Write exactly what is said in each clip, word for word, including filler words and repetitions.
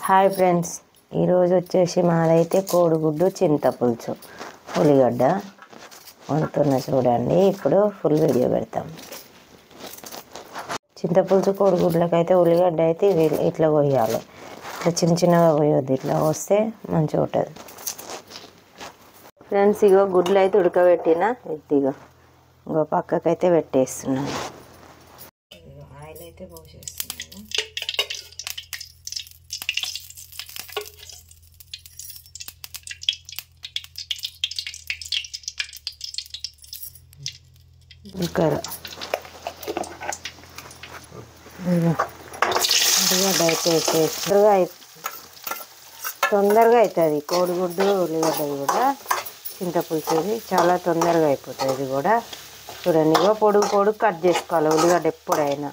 Hi friends, ఈరోజు వచ్చేసి మాదైతే కోడిగుడ్డు చింతపులుసు ఉల్లిగడ్డ వండుతున్న చూడండి. ఇప్పుడు ఫుల్ వీడియో పెడతాం. చింతపులుసు కోడిగుడ్లకైతే ఉల్లిగడ్డ అయితే ఇట్లా కొయ్యాలి, ఇట్లా చిన్న చిన్నగా కొయ్యొద్దు, ఇట్లా వస్తే మంచిగా ఉంటుంది ఫ్రెండ్స్. ఇగో గుడ్లు అయితే ఉడకబెట్టిన, ఇదిగో ఇంకో పక్కకైతే పెట్టేస్తున్నాను. ఆయిల్ అయితే పోసేస్తున్నాను. జీలకర్ర ఉల్లిగడ్డ అయితే వేసేసి తొందరగా అవుతుంది. కోడిగుడ్డు ఉల్లిగడ్డది కూడా చింతపులుసు చాలా తొందరగా అయిపోతుంది. ఇది కూడా చూడండి, ఇగో పొడుగు పొడుగు కట్ చేసుకోవాలి ఉల్లిగడ్డ ఎప్పుడైనా.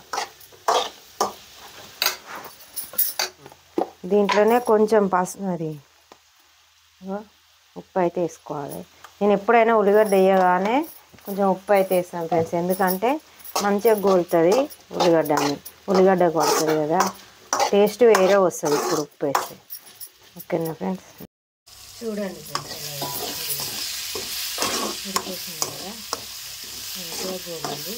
దీంట్లోనే కొంచెం పసుపు మరి ఉప్పు అయితే వేసుకోవాలి. నేను ఎప్పుడైనా ఉల్లిగడ్డ వేయగానే కొంచెం ఉప్పు అయితే వేస్తాను ఫ్రెండ్స్, ఎందుకంటే మంచిగా గోలుతుంది ఉల్లిగడ్డని, ఉల్లిగడ్డ కొడుతుంది కదా, టేస్ట్ వేరే వస్తుంది ఇప్పుడు ఉప్పు వేస్తే. ఓకేనా ఫ్రెండ్స్, చూడండి ఫ్రెండ్స్ ఉడికేసింది కదా, మంచిగా గోలింది.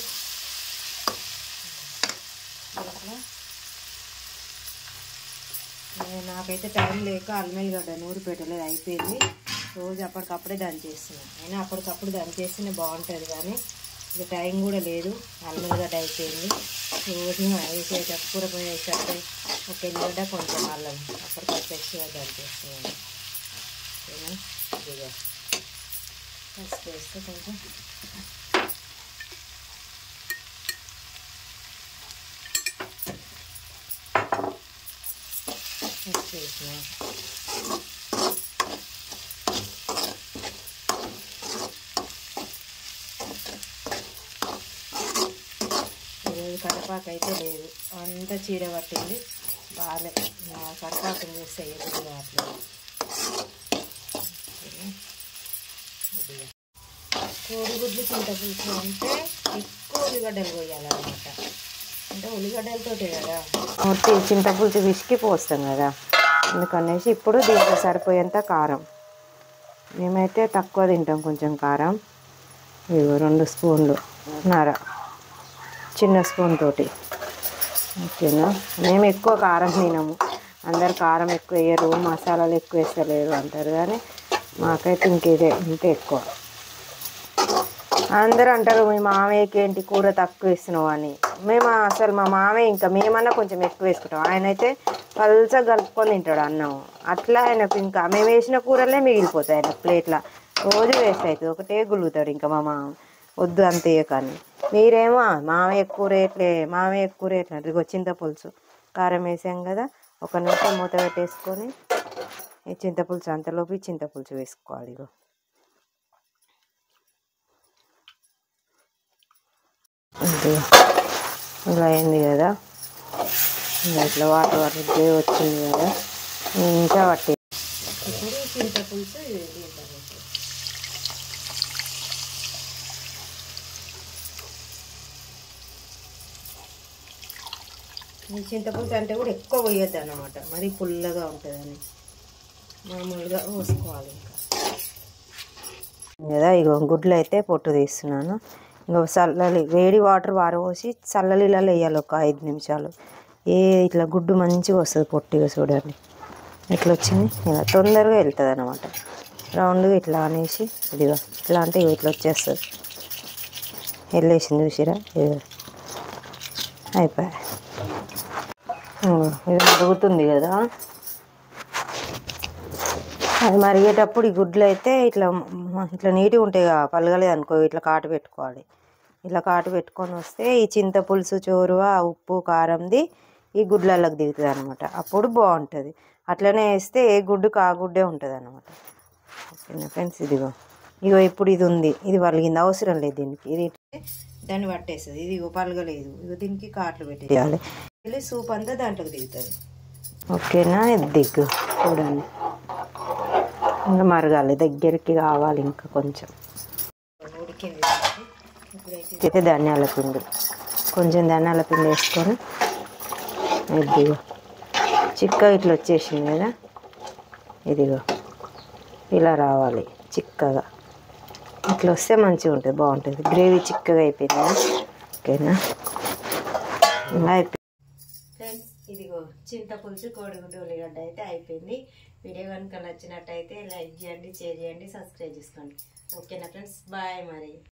నాకైతే టైం లేక అల్మెల్లిగడ్డ నూరు పెట్టలేదు, అయిపోయింది. రోజు అప్పటికప్పుడే దంచేస్తున్నాను. అయినా అప్పటికప్పుడు దంచేస్తేనే బాగుంటుంది, కానీ ఇక టైం కూడా లేదు. అల్మెల్లిగడ్డ అయిపోయింది. రోజు వేసేట కూర పోయి వేసేటప్పుడు ఒక ఎల్లిగడ్డ కొంచెం అల్లం అప్పటికప్పుడు ఫ్రెష్గా దంచేస్తున్నాను. ఓకేనా, ఇదిగా ఫస్ట్ వేస్తే కొంచెం ఫస్ట్ వేసిన కరివేపాకు అయితే లేదు, అంతా చీర పట్టింది. బాగా కరివేపాకుని చూస్తే ఎదురు కావట్లేదు. కోడిగుడ్లు చింతపులుసు అంటే ఎక్కువ ఉల్లిగడ్డలు కొయ్యాలన్నమాట, అంటే ఉల్లిగడ్డలతోటే కదా మొత్తం చింతపులుసు విసికి పోస్తాం కదా, అందుకనేసి ఇప్పుడు దీంట్లో సరిపోయేంత కారం. మేమైతే తక్కువ తింటాం కొంచెం కారం. ఇవి రెండు స్పూన్లు నర చిన్న స్పూన్ తోటి. ఓకేనా, మేము ఎక్కువ కారం తినము, అందరు కారం ఎక్కువ వేయరు, మసాలాలు ఎక్కువ వేస్తలేరు అంటారు, కానీ మాకైతే ఇంకేదే ఇంతే ఎక్కువ. అందరూ అంటారు మీ మామయ్యకి ఏంటి కూర తక్కువ వేస్తున్నావు అని. మేము అసలు మా మామయ్య ఇంకా మేమన్నా కొంచెం ఎక్కువ వేసుకుంటాం, ఆయన అయితే పల్చగా కలుపుకొని తింటాడు అన్నం. అట్లా ఆయనకు ఇంకా మేము వేసిన కూరలే మిగిలిపోతాయి ఆయన ప్లేట్లో, రోజు వేస్ట్ అవుతుంది, ఒకటే గులుగుతాడు. ఇంకా మా మామ వద్దు అంతే. కానీ మీరేమో మామయ్య ఎక్కువ రేట్లే మామయ్య ఎక్కువ రేట్లు అంటే ఇగో చింతపులుసు కారం వేసాం కదా, ఒక నిమిషం మూత పెట్టేసుకొని ఈ చింతపులుసు అంతలోపు చింతపులుసు వేసుకోవాలి. ఇగో అంతే, ఇలా అయింది కదా, ఇట్లా వాటర్ వాటర్ వచ్చింది కదా, ఇంకా పట్టి ఇప్పుడు చింతపులుసు ఈ చింతపులుసు అంటే కూడా ఎక్కువ పోయొద్దు అన్నమాట, మరి పుల్లగా ఉంటుందని మామూలుగా పోసుకోవాలి. ఇంకా కదా ఇగో గుడ్లు అయితే పొట్టు తీస్తున్నాను. ఇంకో చల్లలి వేడి వాటర్ వారపోసి చల్లలీలలో వేయాలి ఒక ఐదు నిమిషాలు. ఏ ఇట్లా గుడ్డు మంచిగా వస్తుంది పొట్టిగా, చూడండి ఇట్లా వచ్చింది. ఇలా తొందరగా వెళ్తుంది అన్నమాట. రౌండ్గా ఇట్లా అనేసి ఇదిగా ఇట్లా అంటే ఇట్లా వచ్చేస్తుంది, వెళ్ళేసింది చూసిరా, ఇది అయిపోయి. ఇది మరుగుతుంది కదా, అది మరిగేటప్పుడు ఈ గుడ్లు అయితే ఇట్లా ఇట్లా నీట్గా ఉంటాయి కదా, పలగలేదు అనుకో ఇట్లా కాటు పెట్టుకోవాలి. ఇట్లా కాటు పెట్టుకొని వస్తే ఈ చింతపులుసు చోరువ ఉప్పు కారంది ఈ గుడ్లలోకి దిగుతుంది అనమాట, అప్పుడు బాగుంటుంది. అట్లనే వేస్తే ఏ గుడ్డుకు ఆ గుడ్డే ఉంటుంది అనమాట. ఓకేనా ఫ్రెండ్స్, ఇదిగో ఇగో ఇప్పుడు ఇది ఉంది, ఇది వలిగింది, అవసరం లేదు దీనికి. ఇది దాన్ని పట్టేస్తుంది, ఇది పలగలేదు, ఇగో దీనికి కాట్లు పెట్టేయాలి, వెళ్ళి సూప్ అంతా దాంట్లోకి దిగుతుంది. ఓకేనా, ఇది దిగ్గు చూడండి, ఇంకా మరగాలి, దగ్గరికి కావాలి ఇంకా కొంచెం ఉడికింది. ఇప్పుడైతే ధనియాల పిండి కొంచెం ధనియాల పిండి వేసుకొని ఇదిగో చిక్కగా ఇట్లా వచ్చేసింది కదా, ఇదిగో ఇలా రావాలి చిక్కగా. ఇట్లా వస్తే మంచిగా ఉంటుంది, బాగుంటుంది. గ్రేవీ చిక్కగా అయిపోయింది కదా. ఓకేనా, ఇలా అయిపోయింది ఫ్రెండ్స్. ఇదిగో చింతపులుసు కోడిగుడ్డు ఉల్లిగడ్డ అయితే అయిపోయింది. వీడియో కనుక నచ్చినట్టయితే లైక్ చేయండి, షేర్ చేయండి, సబ్స్క్రైబ్ చేసుకోండి. ఓకేనా ఫ్రెండ్స్, బాయ్ మరి.